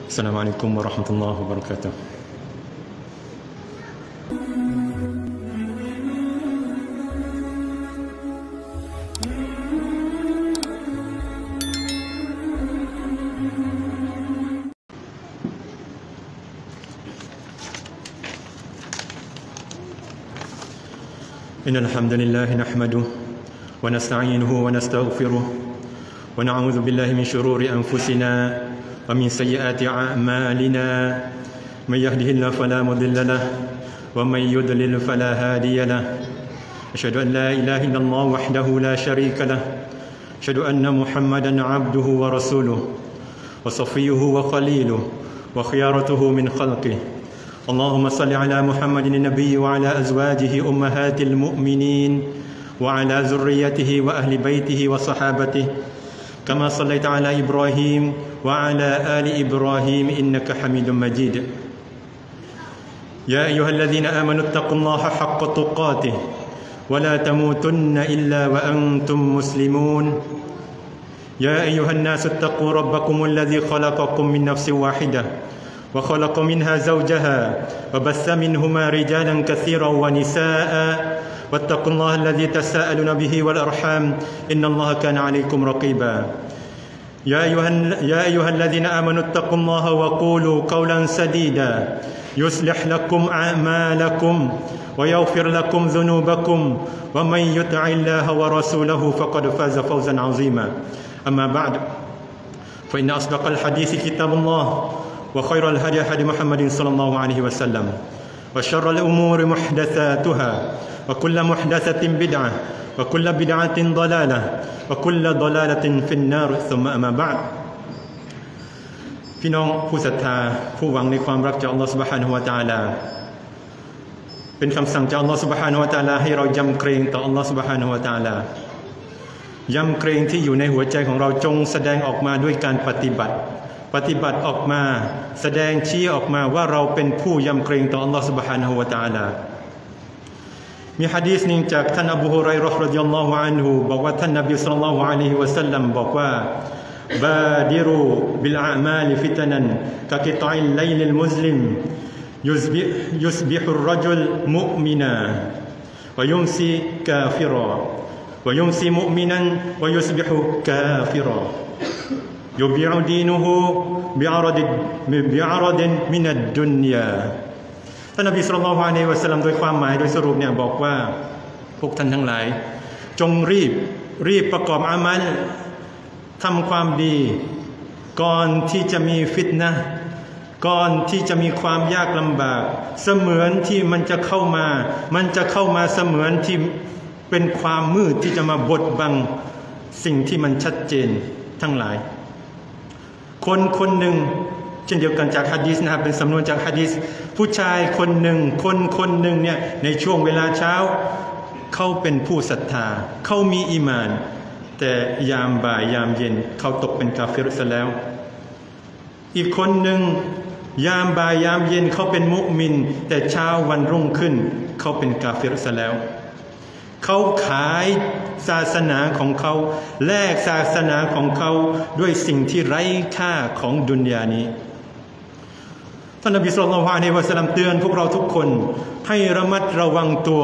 السلام عليكم ورحمة الله وبركاته. إن الحمد لله نحمده ونستعينه ونستغفره ونعوذ بالله من شرور أنفسنا ومن سيئات أعمالنا من يهده الله فلا مضل له ومن يضلل فلا هادي له أشهد أن لا إله إلا الله وحده لا شريك له أشهد أن محمدا عبده ورسوله وصفيه وخليله وخيارته من خلقه اللهم صل على محمد النبي وعلى أزواجه أمهات المؤمنين وعلى ذريته وأهل بيته وصحابته كما صليت على إبراهيم وعلى آل إبراهيم إنك حميد مجيد يا أيها الذين آمنوا اتقوا الله حق تقاته ولا تموتن إلا وأنتم مسلمون يا أيها الناس اتقوا ربكم الذي خلقكم من نفس واحدة وخلق منها زوجها وبث منهما رجالا كثيرا ونساء واتقوا الله الذي تساءلون به والأرحام إن الله كان عليكم رقيبا يا أيها الذين آمنوا اتقوا الله وقولوا قولا سديدا يصلح لكم أعمالكم ويغفر لكم ذنوبكم ومن يطع الله ورسوله فقد فاز فوزا عظيما أما بعد فإن أصدق الحديث كتاب الله وخير الهدي هدي محمد صلى الله عليه وسلم وشر الأمور محدثاتها وكل محدثة بدعة وكل بدعة ضلالة وكل ضلالة في النار ثم أما بعد พี่น้องผู้ศรัทธาผู้หวังในความรักจากอัลลอฮฺ سبحانه และ تعالى เป็นคำสั่งจากอัลลอฮฺ سبحانه และ تعالى ให้เรายำเกรงต่ออัลลอฮฺ سبحانه และ تعالى ยำเกรงที่อยู่ในหัวใจของเราจงแสดงออกมาด้วยการปฏิบัติออกมาแสดงชี้ออกมาว่าเราเป็นผู้ยำเกรงต่ออัลลอฮฺ سبحانه และ تعالى มีหะดีษหนึ่งจากท่านอบูฮุรอยเราะห์รอฎิยัลลอฮุอันฮุบอกว่าท่านนบีศ็อลลัลลอฮุอะลัยฮิวะซัลลัมบอกว่าบาดิรูบิลอาอ์มาลฟิตนันกะกิฏอิลไลลิลมุสลิมยุสบิฮุรรจุลมุอ์มินาวะยุมซีกาฟิราวะยุมซีมุอ์มินันวะยุสบิฮุกาฟิรายุบิอุดีนุฮุบิอารดินมินัดดุนยาท่านนบีศ็อลลัลลอฮุอะลัยฮิวะซัลลัมโดยความหมายโดยสรุปเนี่ยบอกว่าพวกท่านทั้งหลายจงรีบประกอบอามัลทำความดีก่อนที่จะมีฟิตนะห์ก่อนที่จะมีความยากลำบากเสมือนที่มันจะเข้ามาเสมือนที่เป็นความมืดที่จะมาบดบังสิ่งที่มันชัดเจนทั้งหลายคนหนึ่งเช่นเดียวกันจากหะดีษนะครับเป็นสำนวนจากหะดีษผู้ชายคนหนึ่งคนหนึ่งเนี่ยในช่วงเวลาเช้าเขาเป็นผู้ศรัทธาเขามีอีหม่านแต่ยามบ่ายยามเย็นเขาตกเป็นกาเฟรซะแล้วอีกคนหนึ่งยามบ่ายยามเย็นเขาเป็นมุมินแต่เช้าวันรุ่งขึ้นเขาเป็นกาเฟรซะแล้วเขาขายศาสนาของเขาแลกศาสนาของเขาด้วยสิ่งที่ไร้ค่าของดุนยานี้ท่านนบีศ็อลลัลลอฮุอะลัยฮิวะซัลลัมเตือนพวกเราทุกคนให้ระมัดระวังตัว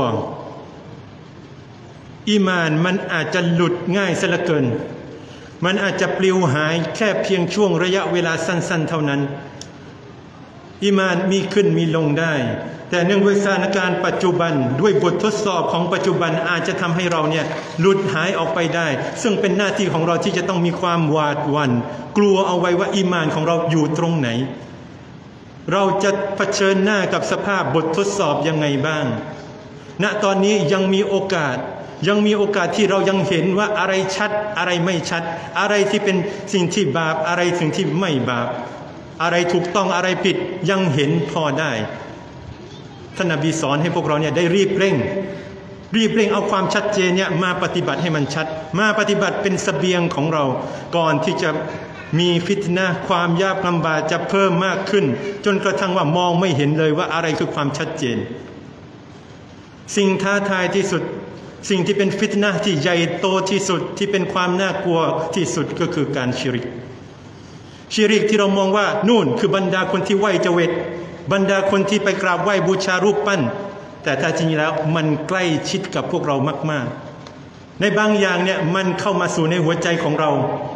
อีหม่านมันอาจจะหลุดง่ายซะเหลือเกินมันอาจจะปลิวหายแค่เพียงช่วงระยะเวลาสั้นๆเท่านั้นอีหม่านมีขึ้นมีลงได้แต่เนื่องด้วยสถานการณ์ปัจจุบันด้วยบททดสอบของปัจจุบันอาจจะทำให้เราเนี่ยหลุดหายออกไปได้ซึ่งเป็นหน้าที่ของเราที่จะต้องมีความหวาดหวั่นกลัวเอาไว้ว่าอีหม่านของเราอยู่ตรงไหนเราจะเผชิญหน้ากับสภาพบททดสอบยังไงบ้างณตอนนี้ยังมีโอกาสที่เรายังเห็นว่าอะไรชัดอะไรไม่ชัดอะไรที่เป็นสิ่งที่บาปอะไรสิ่งที่ไม่บาปอะไรถูกต้องอะไรผิดยังเห็นพอได้ท่านนบีสอนให้พวกเราเนี่ยได้รีบเร่งเอาความชัดเจนเนี่ยมาปฏิบัติให้มันชัดมาปฏิบัติเป็นเสบียงของเราก่อนที่จะมีฟิตนะห์ความยากลำบากจะเพิ่มมากขึ้นจนกระทั่งว่ามองไม่เห็นเลยว่าอะไรคือความชัดเจนสิ่งท้าทายที่สุดสิ่งที่เป็นฟิตนะห์ที่ใหญ่โตที่สุดที่เป็นความน่ากลัวที่สุดก็คือการชิริกชิริกที่เรามองว่านู่นคือบรรดาคนที่ไหว้เจวิตบรรดาคนที่ไปกราบไหว้บูชารูปปั้นแต่ถ้าจริงแล้วมันใกล้ชิดกับพวกเรามากๆในบางอย่างเนี่ยมันเข้ามาสู่ในหัวใจของเรา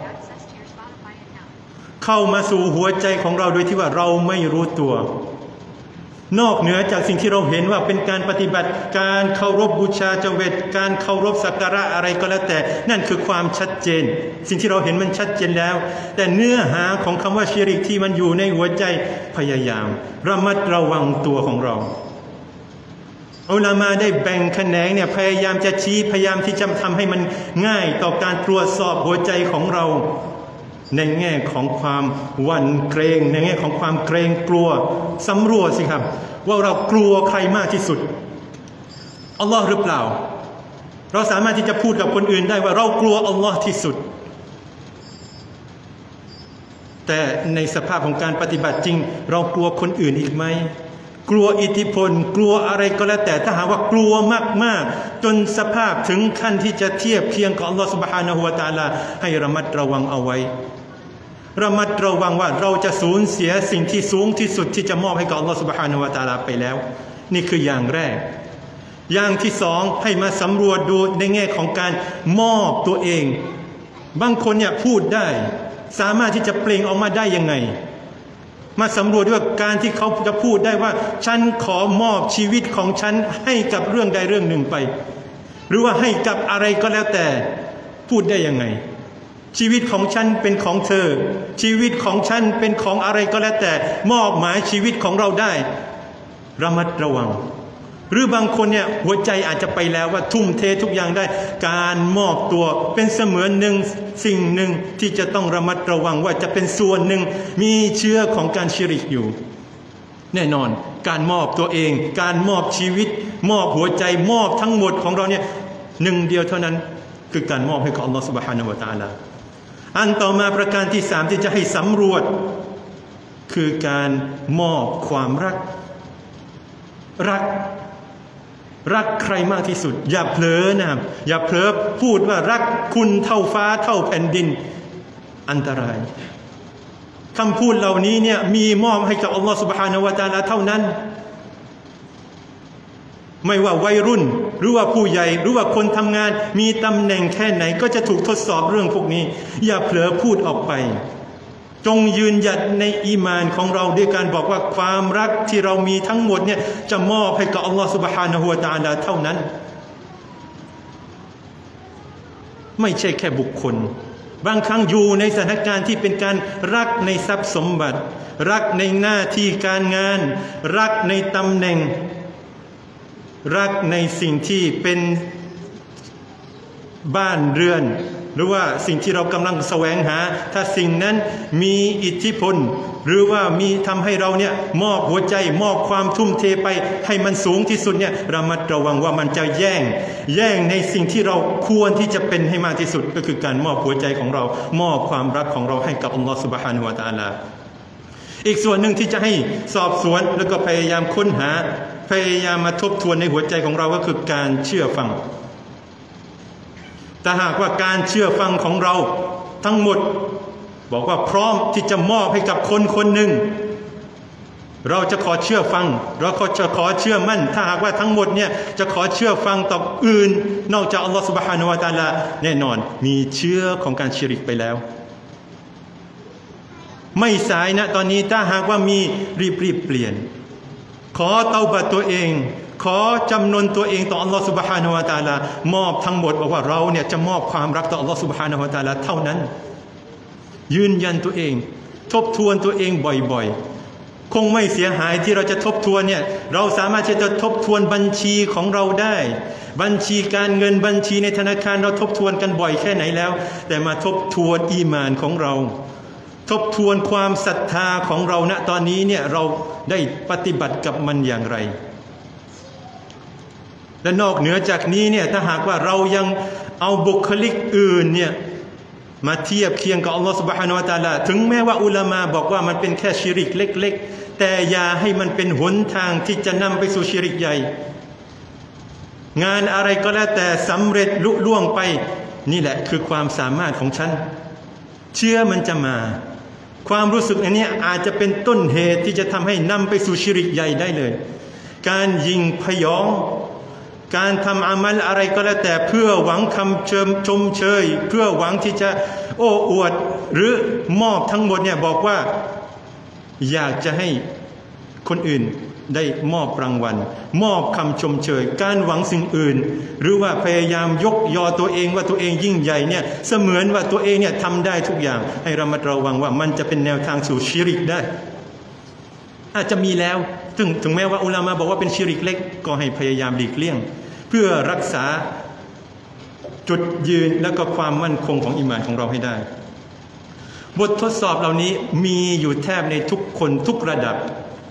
เข้ามาสู่หัวใจของเราโดยที่ว่าเราไม่รู้ตัวนอกเหนือจากสิ่งที่เราเห็นว่าเป็นการปฏิบัติการเคารพบูชาเจวิตการเคารพสักการะอะไรก็แล้วแต่นั่นคือความชัดเจนสิ่งที่เราเห็นมันชัดเจนแล้วแต่เนื้อหาของคำว่าชิริกที่มันอยู่ในหัวใจพยายามระมัดระวังตัวของเราอุลามาได้แบ่งแขนงเนี่ยพยายามจะชี้พยายามที่จะทำให้มันง่ายต่อการตรวจสอบหัวใจของเราในแง่ของความหวั่นเกรงในแง่ของความเกรงกลัวสำรวจสิครับว่าเรากลัวใครมากที่สุดอัลลอฮ์หรือเปล่าเราสามารถที่จะพูดกับคนอื่นได้ว่าเรากลัวอัลลอฮ์ที่สุดแต่ในสภาพของการปฏิบัติจริงเรากลัวคนอื่นอีกไหมกลัวอิทธิพลกลัวอะไรก็แล้วแต่ถ้าหากว่ากลัวมากๆจนสภาพถึงขั้นที่จะเทียบเคียงกับอัลลอฮฺซุบฮานะฮูวะตะอาลาให้ระมัดระวังเอาไว้ระมัดระวังว่าเราจะสูญเสียสิ่งที่สูงที่สุดที่จะมอบให้กับอัลลอฮฺซุบฮานะฮูวะตะอาลาไปแล้วนี่คืออย่างแรกอย่างที่สองให้มาสำรวจดูในแง่ของการมอบตัวเองบางคนเนี่ยพูดได้สามารถที่จะเปล่งออกมาได้ยังไงมาสำรวจว่าการที่เขาจะพูดได้ว่าฉันขอมอบชีวิตของฉันให้กับเรื่องใดเรื่องหนึ่งไปหรือว่าให้กับอะไรก็แล้วแต่พูดได้ยังไงชีวิตของฉันเป็นของเธอชีวิตของฉันเป็นของอะไรก็แล้วแต่มอบหมายชีวิตของเราได้ระมัดระวังหรือบางคนเนี่ยหัวใจอาจจะไปแล้วว่าทุ่มเททุกอย่างได้การมอบตัวเป็นเสมือนหนึ่งสิ่งหนึ่งที่จะต้องระมัดระวังว่าจะเป็นส่วนหนึ่งมีเชื้อของการชิริกอยู่แน่นอนการมอบตัวเองการมอบชีวิตมอบหัวใจมอบทั้งหมดของเราเนี่ยหนึ่งเดียวเท่านั้นคือการมอบให้กับอัลลอฮฺซุบฮานะฮูวะตะอาลาอันต่อมาประการที่สามที่จะให้สำรวจคือการมอบความรักใครมากที่สุดอย่าเผลอนะครับอย่าเผลอพูดว่ารักคุณเท่าฟ้าเท่าแผ่นดินอันตรายคำพูดเหล่านี้เนี่ยมีมอบให้กับอัลลอฮฺซุบฮานะฮูวะตะอาลาเท่านั้นไม่ว่าวัยรุ่นหรือว่าผู้ใหญ่หรือว่าคนทำงานมีตำแหน่งแค่ไหนก็จะถูกทดสอบเรื่องพวกนี้อย่าเผลอพูดออกไปจงยืนหยัดในอีมานของเราด้วยการบอกว่าความรักที่เรามีทั้งหมดเนี่ยจะมอบให้กับอัลลอฮฺซุบฮานะฮูวะตะอาลาเท่านั้นไม่ใช่แค่บุคคลบางครั้งอยู่ในสถานการณ์ที่เป็นการรักในทรัพย์สมบัติรักในหน้าที่การงานรักในตำแหน่งรักในสิ่งที่เป็นบ้านเรือนหรือว่าสิ่งที่เรากำลังแสวงหาถ้าสิ่งนั้นมีอิทธิพลหรือว่ามีทำให้เราเนี่ยมอบหัวใจมอบความทุ่มเทไปให้มันสูงที่สุดเนี่ยระมัดระวังว่ามันจะแย่งในสิ่งที่เราควรที่จะเป็นให้มากที่สุดก็คือการมอบหัวใจของเรามอบความรักของเราให้กับอัลลอฮฺซุบฮานะฮูวะตะอาลาอีกส่วนหนึ่งที่จะให้สอบสวนแล้วก็พยายามค้นหาพยายามมาทบทวนในหัวใจของเราก็คือการเชื่อฟังแต่หากว่าการเชื่อฟังของเราทั้งหมดบอกว่าพร้อมที่จะมอบให้กับคนคนหนึ่งเราจะขอเชื่อฟังเราก็จะขอเชื่อมั่นถ้าหากว่าทั้งหมดเนี่ยจะขอเชื่อฟังต่ออื่นนอกจากอัลลอฮฺซุบฮานะฮูวะตะอาลาแน่นอนมีเชื้อของการชิริกไปแล้วไม่สายนะตอนนี้ถ้าหากว่ามีรีบเปลี่ยนขอเตาบัตตัวเองขอจำนนตัวเองต่ออัลลอฮฺซุบฮานะฮูวะตะอาลามอบทั้งหมดบอกว่าเราเนี่ยจะมอบความรักต่ออัลลอฮฺซุบฮานะฮูวะตะอาลาเท่านั้นยืนยันตัวเองทบทวนตัวเองบ่อยๆคงไม่เสียหายที่เราจะทบทวนเนี่ยเราสามารถที่จะทบทวนบัญชีของเราได้บัญชีการเงินบัญชีในธนาคารเราทบทวนกันบ่อยแค่ไหนแล้วแต่มาทบทวนอีหม่านของเราทบทวนความศรัทธาของเราณตอนนี้เนี่ยเราได้ปฏิบัติกับมันอย่างไรและนอกเหนือจากนี้เนี่ยถ้าหากว่าเรายังเอาบุคลิกอื่นเนี่ยมาเทียบเคียงกับอัลลอฮฺซุบฮานะฮูวะตะอาลาถึงแม้ว่าอุลามะบอกว่ามันเป็นแค่ชิริกเล็กๆแต่อย่าให้มันเป็นหนทางที่จะนำไปสู่ชิริกใหญ่งานอะไรก็แล้วแต่สำเร็จลุล่วงไปนี่แหละคือความสามารถของฉันเชื่อมันจะมาความรู้สึกอันนี้อาจจะเป็นต้นเหตุที่จะทำให้นำไปสู่ชิริกใหญ่ได้เลยการยิงพยองการทำอามัลอะไรก็แล้วแต่เพื่อหวังคำชมเชยเพื่อหวังที่จะโอ้อวดหรือมอบทั้งหมดเนี่ยบอกว่าอยากจะให้คนอื่นได้มอบรางวัลมอบคำชมเชยการหวังสิ่งอื่นหรือว่าพยายามยกยอตัวเองว่าตัวเองยิ่งใหญ่เนี่ยเสมือนว่าตัวเองเนี่ยทำได้ทุกอย่างให้ระมัดระวังว่ามันจะเป็นแนวทางสู่ชิริกได้อาจจะมีแล้วถึงแม้ว่าอุลามะบอกว่าเป็นชิริกเล็กก็ให้พยายามหลีกเลี่ยงเพื่อรักษาจุดยืนและก็ความมั่นคงของอีหม่านของเราให้ได้บททดสอบเหล่านี้มีอยู่แทบในทุกคนทุกระดับ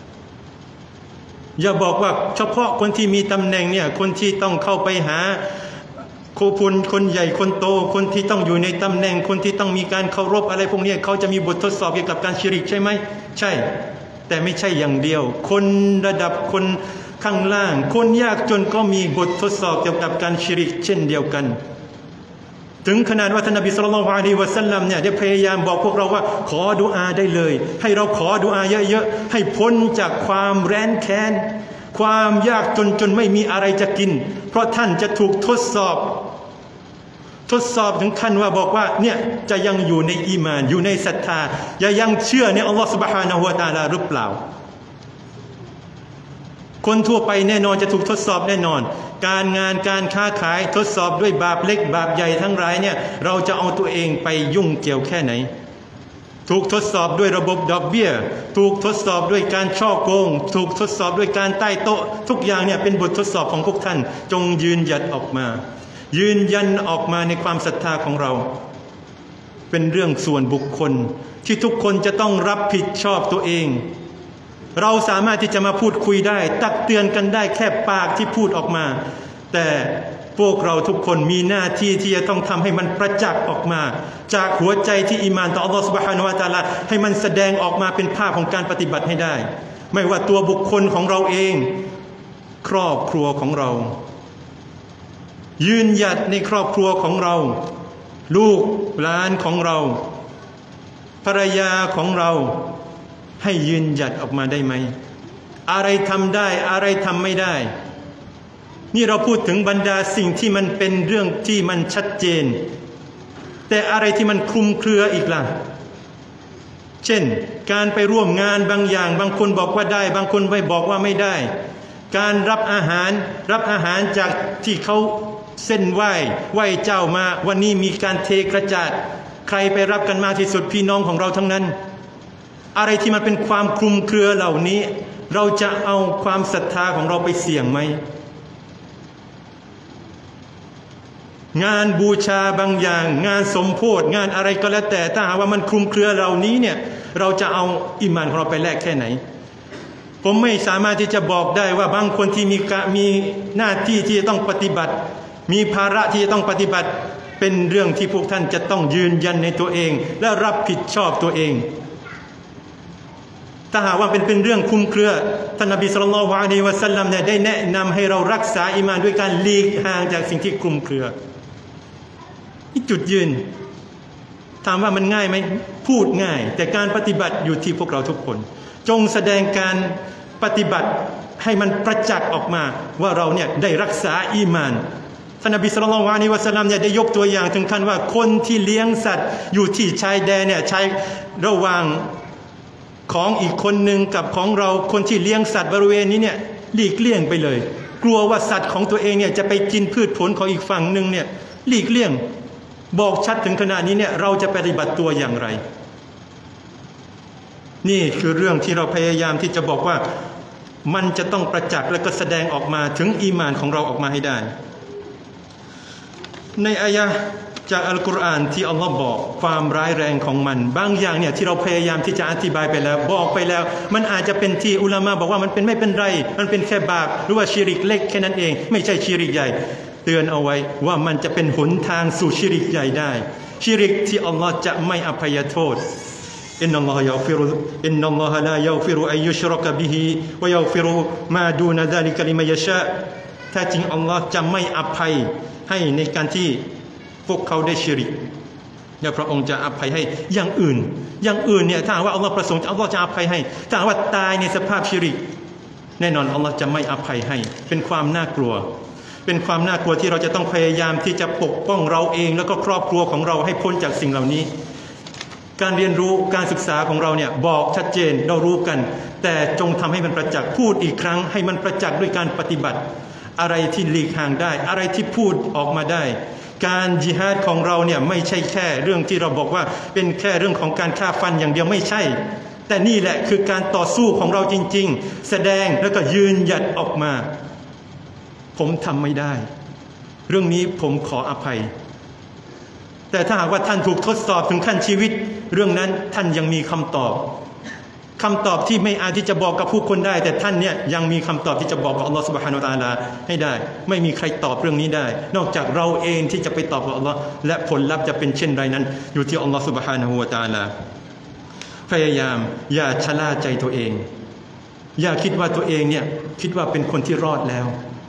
อย่าบอกว่าเฉพาะคนที่มีตำแหน่งเนี่ยคนที่ต้องเข้าไปหาโคพุนคนใหญ่คนโตคนที่ต้องอยู่ในตำแหน่งคนที่ต้องมีการเคารพอะไรพวกนี้เขาจะมีบททดสอบเกี่ยวกับการชิริกใช่ไหมใช่แต่ไม่ใช่อย่างเดียวคนระดับคนข้างล่างคนยากจนก็มีบททดสอบเกี่ยวกับการชิริกเช่นเดียวกันถึงขนาดว่าท่านนบีศ็อลลัลลอฮุอะลัยฮิวะซัลลัมเนี่ยได้พยายามบอกพวกเราว่าขอดุอาได้เลยให้เราขอดุอาเยอะๆให้พ้นจากความแร้นแค้นความยากจนไม่มีอะไรจะกินเพราะท่านจะถูกทดสอบถึงขั้นว่าบอกว่าเนี่ยจะยังอยู่ในอีหม่านอยู่ในศรัทธายังเชื่อในอัลลอฮฺซุบฮานะฮูวะตะอาลาหรือเปล่าคนทั่วไปแน่นอนจะถูกทดสอบแน่นอนการงานการค้าขายทดสอบด้วยบาปเล็กบาปใหญ่ทั้งหลายเนี่ยเราจะเอาตัวเองไปยุ่งเกี่ยวแค่ไหนถูกทดสอบด้วยระบบดอกเบี้ยถูกทดสอบด้วยการฉ้อโกงถูกทดสอบด้วยการใต้โต๊ะทุกอย่างเนี่ยเป็นบททดสอบของพวกท่านจงยืนหยัดออกมายืนยันออกมาในความศรัทธาของเราเป็นเรื่องส่วนบุคคลที่ทุกคนจะต้องรับผิดชอบตัวเองเราสามารถที่จะมาพูดคุยได้ตักเตือนกันได้แค่ปากที่พูดออกมาแต่พวกเราทุกคนมีหน้าที่ที่จะต้องทำให้มันประจักษ์ออกมาจากหัวใจที่อีหม่านต่ออัลลอฮฺซุบฮานะฮูวะตะอาลาให้มันแสดงออกมาเป็นภาพของการปฏิบัติให้ได้ไม่ว่าตัวบุคคลของเราเองครอบครัวของเรายืนหยัดในครอบครัวของเราลูกหลานของเราภรรยาของเราให้ยืนหยัดออกมาได้ไหมอะไรทำได้อะไรทำไม่ได้นี่เราพูดถึงบรรดาสิ่งที่มันเป็นเรื่องที่มันชัดเจนแต่อะไรที่มันคลุมเครืออีกล่ะเช่นการไปร่วมงานบางอย่างบางคนบอกว่าได้บางคนไม่บอกว่าไม่ได้การรับอาหารจากที่เขาเส้นไหว้เจ้ามาวันนี้มีการเทกระจาดใครไปรับกันมากที่สุดพี่น้องของเราทั้งนั้นอะไรที่มันเป็นความคลุมเครือเหล่านี้เราจะเอาความศรัทธาของเราไปเสี่ยงไหมงานบูชาบางอย่างงานสมโภชงานอะไรก็แล้วแต่ถ้าหากว่ามันคลุมเครือเหล่านี้เนี่ยเราจะเอาอิมานของเราไปแลกแค่ไหนผมไม่สามารถที่จะบอกได้ว่าบางคนที่มีหน้าที่ที่จะต้องปฏิบัติมีภาระที่จะต้องปฏิบัติเป็นเรื่องที่พวกท่านจะต้องยืนยันในตัวเองและรับผิดชอบตัวเองถ้าหากว่าเป็นเรื่องคลุมเครือท่านนบีศ็อลลัลลอฮุอะลัยฮิวะซัลลัมเนี่ยได้แนะนำให้เรารักษาอีหม่านด้วยการหลีกห่างจากสิ่งที่คลุมเครือนี่จุดยืนถามว่ามันง่ายไหมพูดง่ายแต่การปฏิบัติอยู่ที่พวกเราทุกคนจงแสดงการปฏิบัติให้มันประจักษ์ออกมาว่าเราเนี่ยได้รักษาอีหม่านท่านนบีศ็อลลัลลอฮุอะลัยฮิวะซัลลัมเนี่ยได้ยกตัวอย่างถึงขั้นว่าคนที่เลี้ยงสัตว์อยู่ที่ชายแดนเนี่ยใช้ระหว่างของอีกคนหนึ่งกับของเราคนที่เลี้ยงสัตว์บริเวณนี้เนี่ยหลีกเลี่ยงไปเลยกลัวว่าสัตว์ของตัวเองเนี่ยจะไปกินพืชผลของอีกฝั่งหนึ่งเนี่ยหลีกเลี่ยงบอกชัดถึงขนาดนี้เนี่ยเราจะปฏิบัติตัวอย่างไรนี่คือเรื่องที่เราพยายามที่จะบอกว่ามันจะต้องประจักษ์และก็แสดงออกมาถึงอีหม่านของเราออกมาให้ได้ในอายะห์จากอัลกุรอานที่อัลลอฮ์บอกความร้ายแรงของมันบางอย่างเนี่ยที่เราพยายามที่จะอธิบายไปแล้วบอกไปแล้วมันอาจจะเป็นที่อุลามะบอกว่ามันเป็นไม่เป็นไรมันเป็นแค่บาปหรือว่าชิริกเล็กแค่นั้นเองไม่ใช่ชิริกใหญ่เตือนเอาไว้ว่ามันจะเป็นหนทางสู่ชิริกใหญ่ได้ชิริกที่อัลลอฮ์จะไม่อภัยโทษอินนัลลอฮะลายัฆฟิรุอัยยุชรกะบิฮิวะยัฆฟิรุมาดูนะซาลิกะลิมัยยะชาแท้จริงอัลลอฮ์จะไม่อภัยให้ในการที่พวกเขาได้ชิริกและพระองค์จะอภัยให้อย่างอื่นเนี่ยถ้าว่าอัลลอฮ์ประสงค์อัลลอฮ์จะอภัยให้ถ้าว่าตายในสภาพชิริกแน่นอนอัลลอฮ์จะไม่อภัยให้เป็นความน่ากลัวที่เราจะต้องพยายามที่จะปกป้องเราเองแล้วก็ครอบครัวของเราให้พ้นจากสิ่งเหล่านี้การเรียนรู้การศึกษาของเราเนี่ยบอกชัดเจนเรารู้กันแต่จงทำให้มันประจักษ์พูดอีกครั้งให้มันประจักษ์ด้วยการปฏิบัติอะไรที่หลีกห่างได้อะไรที่พูดออกมาได้การญิฮาดของเราเนี่ยไม่ใช่แค่เรื่องที่เราบอกว่าเป็นแค่เรื่องของการฆ่าฟันอย่างเดียวไม่ใช่แต่นี่แหละคือการต่อสู้ของเราจริงๆแสดงแล้วก็ยืนหยัดออกมาผมทำไม่ได้เรื่องนี้ผมขออภัยแต่ถ้าหากว่าท่านถูกทดสอบถึงขั้นชีวิตเรื่องนั้นท่านยังมีคำตอบที่ไม่อาจที่จะบอกกับผู้คนได้แต่ท่านเนี่ยยังมีคำตอบที่จะบอกกับอัลลอฮฺซุบฮานะฮูวะตะอาลาให้ได้ไม่มีใครตอบเรื่องนี้ได้นอกจากเราเองที่จะไปตอบกับอัลลอฮฺและผลลัพธ์จะเป็นเช่นไรนั้นอยู่ที่อัลลอฮฺซุบฮานะฮูวะตะอาลาพยายามอย่าชะล่าใจตัวเองอย่าคิดว่าตัวเองเนี่ยคิดว่าเป็นคนที่รอดแล้ว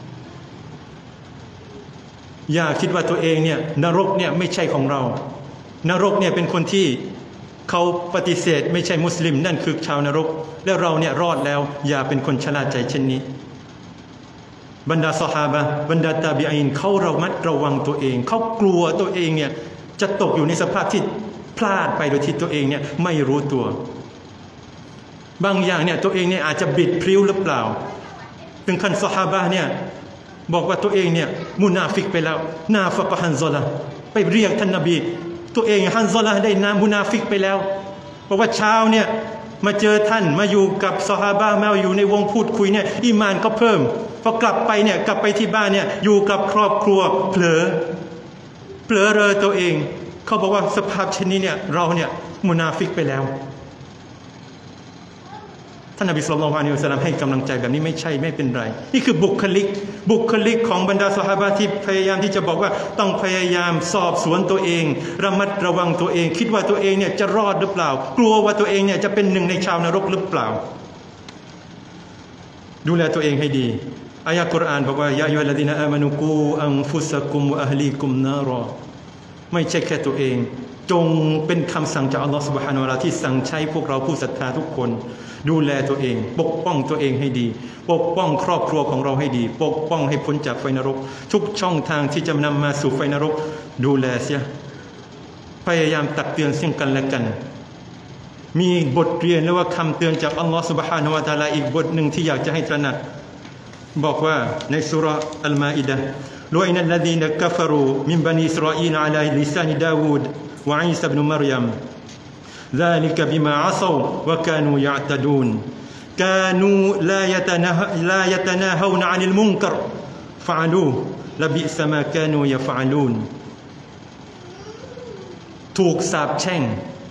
อย่าคิดว่าตัวเองเนี่ยนรกเนี่ยไม่ใช่ของเรานรกเนี่ยเป็นคนที่เขาปฏิเสธไม่ใช่มุสลิมนั่นคือชาวนรกและเราเนี่ยรอดแล้วอย่าเป็นคนชะล่าใจเช่นนี้บรรดาซอฮาบะห์บรรดาตาบีอีนเขาระมัดระวังตัวเองเขากลัวตัวเองเนี่ยจะตกอยู่ในสภาพที่พลาดไปโดยที่ตัวเองเนี่ยไม่รู้ตัวบางอย่างเนี่ยตัวเองเนี่ยอาจจะบิดพริ้วหรือเปล่าถึงขั้นซอฮาบะห์เนี่ยบอกว่าตัวเองเนี่ยมุนาฟิกไปแล้วนาฟะกะฮันซอละไปเรียกท่านนบีตัวเองฮันซอละได้นามุนาฟิกไปแล้วเพราะว่าเช้าเนี่ยมาเจอท่านมาอยู่กับซอฮาบะห์มาอยู่ในวงพูดคุยเนี่ยอีมานก็เพิ่มพอกลับไปเนี่ยกลับไปที่บ้านเนี่ยอยู่กับครอบครัวเผลอเรอตัวเองเขาบอกว่าสภาพเช่นนี้เนี่ยเราเนี่ยมุนาฟิกไปแล้วท่านนบีศ็อลลัลลอฮุอะลัยฮิวะซัลลัมให้กำลังใจแบบนี้ไม่เป็นไรนี่คือบุคลิกของบรรดาซอฮาบะห์ที่พยายามที่จะบอกว่าต้องพยายามสอบสวนตัวเองระมัดระวังตัวเองคิดว่าตัวเองเนี่ยจะรอดหรือเปล่ากลัวว่าตัวเองเนี่ยจะเป็นหนึ่งในชาวนรกหรือเปล่าดูแลตัวเองให้ดีอายะห์กุรอานบอกว่ายาอัยยูฮัลลซีนาอามานูกูอันฟุซะกุมวะอะฮลีกุมนารอไม่ใช่แค่ตัวเองจงเป็นคำสั่งจากอัลลอฮฺซุบฮานะฮูวะตะอาลาที่สั่งใช้พวกเราผู้ศรัทธาทุกคนดูแลตัวเองปกป้องตัวเองให้ดีปกป้องครอบครัวของเราให้ดีปกป้องให้พ้นจากไฟนรกทุกช่องทางที่จะนำมาสู่ไฟนรกดูแลเสียพยายามตักเตือนซึ่งกันและกันมีบทเรียนหรือว่าคำเตือนจากอัลลอฮฺซุบฮานะฮูวะตะอาลาอีกบทหนึ่งที่อยากจะให้ตระหนักบอกว่าในซูเราะห์อัลมาอิดะห์ลุอินัลลซีนะกัฟรูมินบะนีอิสราอีลอะลาลิซานิดาวูดวะอีซาอิบนุมารยมذلك بما عصوا وكانوا يعتدون كانوا لا يتناهون عن المنكر فعلوه لبئس ما كانوا يفعلون ถูกสาปแช่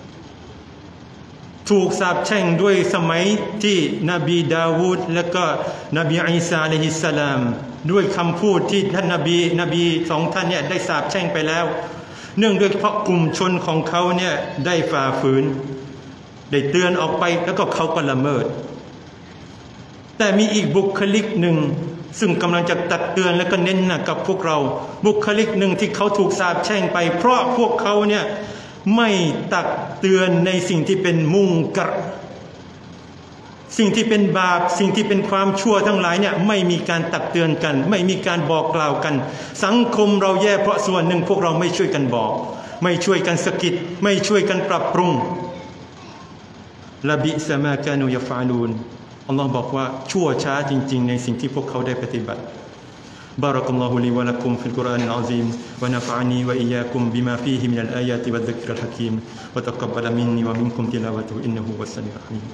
งด้วยสมัยที่นบีดาวูดและก็นบีอีสาอะลัยฮิสสลามด้วยคำพูดที่ท่านนบีสองท่านเนี่ยได้สาปแช่งไปแล้วเนื่องด้วยเพราะกลุ่มชนของเขาเนี่ยได้ฝ่าฝืนได้เตือนออกไปแล้วก็เขาก็ละเมิดแต่มีอีกบุคลิกหนึ่งซึ่งกำลังจะตักเตือนและก็เน้นหนักกับพวกเราบุคลิกหนึ่งที่เขาถูกสาปแช่งไปเพราะพวกเขาเนี่ยไม่ตักเตือนในสิ่งที่เป็นมุงกัรสิ่งที่เป็นบาปสิ่งที่เป็นความชั่วทั้งหลายเนี่ยไม่มีการตักเตือนกันไม่มีการบอกกล่าวกันสังคมเราแย่เพราะส่วนหนึ่งพวกเราไม่ช่วยกันบอกไม่ช่วยกันสะกิดไม่ช่วยกันปรับปรุงละบิซะมากานูยะฟะลูนอัลลอฮ์บอกว่าชั่วช้าจริงๆในสิ่งที่พวกเขาได้ปฏิบัติبارك الله لي ولكم في القرآن العظيم ونفعني وإياكم بما فيه من الآيات والذكر الحكيم وتقبل مني ومنكم تلاوته إنه هو السميع العليم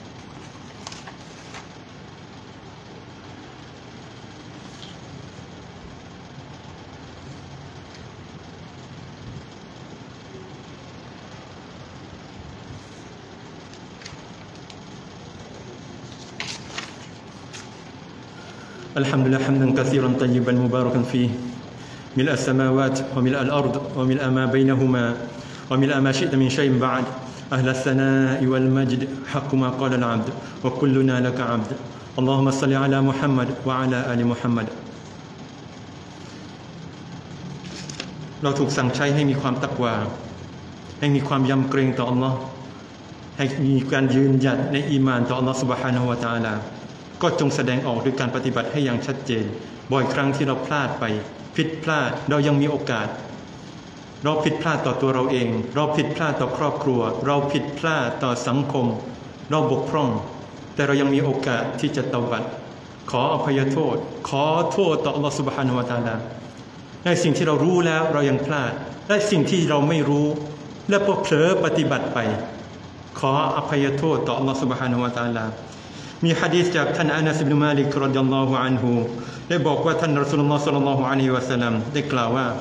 الحمد لله حمدا كثيرا طيبا مباركا فيه ملء السماوات وملء الأرض وملء ما بينهما وملء ما شئت من شيء بعد أهل الثناء والمجد حق ما قال العبد وكلنا لك عبد اللهم صل على محمد وعلى آل محمد เราถูกสั่งใช้ให้มีความตักวาให้มีความยำเกรงต่ออัลลอฮ์ให้มีการยืนหยัดในอีหม่านต่ออัลลอฮ์ซุบฮานะฮูวะตะอาลาก็จงแสดงออกด้วยการปฏิบัติให้อย่างชัดเจนบ่อยครั้งที่เราพลาดไปผิดพลาดเรายังมีโอกาสเราผิดพลาดต่อตัวเราเองเราผิดพลาดต่อครอบครัวเราผิดพลาดต่อสังคมเราบกพร่องแต่เรายังมีโอกาสที่จะเตาบัตขออภัยโทษขอโทษต่ออัลลอฮฺซุบฮานะฮูวะตะอาลาในสิ่งที่เรารู้แล้วเรายังพลาดและสิ่งที่เราไม่รู้และพอเผลอปฏิบัติไปขออภัยโทษต่ออัลลอฮฺซุบฮานะฮูวะตะอาลามีหะดีษจากท่านอานัส อิบนุ มาลิก รอฎิยัลลอฮุอันฮุได้บอกว่าท่านรอซูลุลลอฮ์ ศ็อลลัลลอฮุอะลัยฮิวะซัลลัมได้กล่าวว่า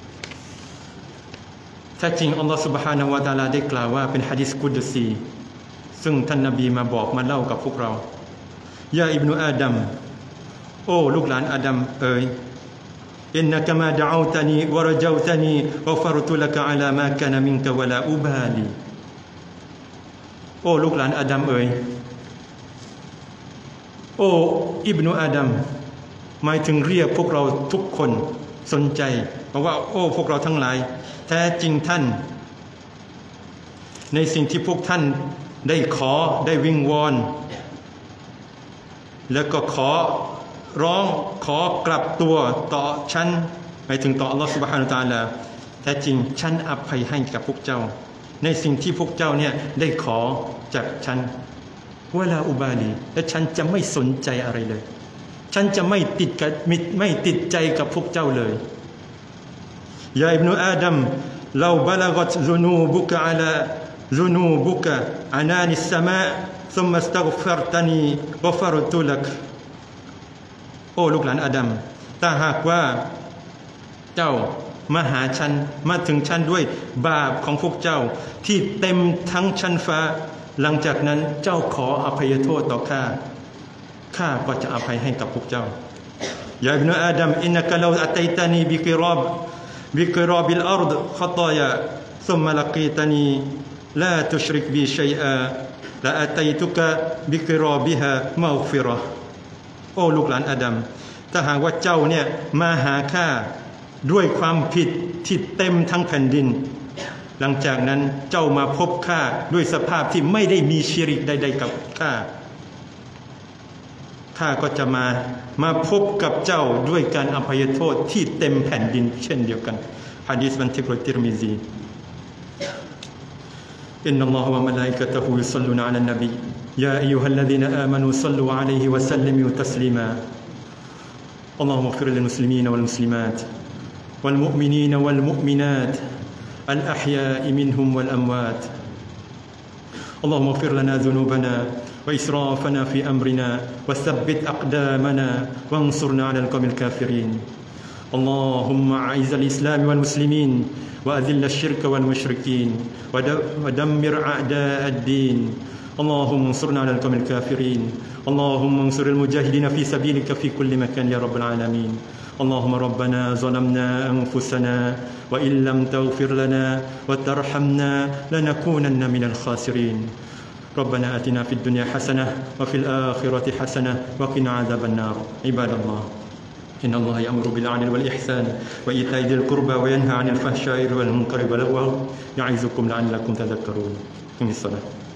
แท้จริงอัลลอฮฺซุบฮานะฮูวะตะอาลาได้กล่าวว่าเป็นหะดีษกุดซีซึ่งท่านนบีมาบอกมาเล่ากับพวกเรายาอิบนุอาดัมโอ้ลูกหลานอาดัมเอ๋ยอินนะกะมาดะเอาตานีวะระเจาตานีกะฟะรตุละกะอะลามากานะมินกะวะลาอุบาลีโอ้ลูกหลานอาดัมเอ๋ยโอ้อิบนุอาดัมหมายถึงเรียกพวกเราทุกคนสนใจเพราะว่าโอ้พวกเราทั้งหลายแท้จริงท่านในสิ่งที่พวกท่านได้ขอได้วิงวอนแล้วก็ขอร้องขอกลับตัวต่อฉันหมายถึงต่ออัลลอฮฺซุบฮานะฮูวะตะอาลาแท้จริงฉันอภัยให้กับพวกเจ้าในสิ่งที่พวกเจ้าเนี่ยได้ขอจากฉันวะลาอุบาลีและฉันจะไม่สนใจอะไรเลยฉันจะไม่ติดใจกับพวกเจ้าเลยยาอิบนุอาดัมลาบะละกัตซุนูบุกะอะลาซุนูบุกะอานานิสสมาซุมมัสตัฆฟัรตานีกะฟะรตุลักโอ้ลูกหลานอาดัมถ้าหากว่าเจ้ามาหาฉันมาถึงฉันด้วยบาปของพวกเจ้าที่เต็มทั้งชั้นฟ้าหลังจากนั้นเจ้าขออภัยโทษต่อข้าก็จะอภัยให้กับพวกเจ้ายาอิบนุอาดัมอินนะกะลาอัตัยตานีบิกิราบิลอัรฎขะฏายาซุมมะละกีตานีลาตุชริกบีชัยอาละอัตัยตุกะบิกิราบิฮามัฆฟิเราะห์โอ้ลูกหลานอาดัมถ้าหากว่าเจ้าเนี่ยมาหาข้าด้วยความผิดที่เต็มทั้งแผ่นดินหลังจากนั้นเจ้ามาพบข้าด้วยสภาพที่ไม่ได้มีชิริกใดๆกับข้าก็จะมาพบกับเจ้าด้วยการอภัยโทษที่เต็มแผ่นดินเช่นเดียวกันหะดีษบันทึกโดยติรมิซีอินนัลลอฮฺวะมะลาอิกะตุฮุยุศ็อลลูนอะลันนบียาอัยยูฮัลลซีนาอามานูศ็อลลูอะลัยฮิวะซัลลิมูตัสลีมาอัลลอฮุมัฆฟิรลิลมุสลิมีนวัลมุสลิมาตวัลมุอ์มินีนวัลมุอ์มินาตالأحياء منهم والأموات اللهم اغفر لنا ذنوبنا وإسرافنا في أمرنا وثبت أقدامنا وانصرنا على القوم الكافرين اللهم أعز الإسلام والمسلمين وأذل الشرك والمشركين ودمر أعداء الدين اللهم انصرنا على القوم الكافرين اللهم انصر المجاهدين في سبيلك في كل مكان يا رب العالمين اللهم ربنا ظلمنا أنفسنا وإن لم تغفر لنا وترحمنا لنكونن من الخاسرين ربنا آتنا في الدنيا حسنة وفي الآخرة حسنة وقنا عذاب النار عباد الله إن الله يأمر بالعدل والإحسان وإيتاء ذي القربى وينهى عن الفحشاء والمنكر والبغي يعظكم لعلكم تذكرون.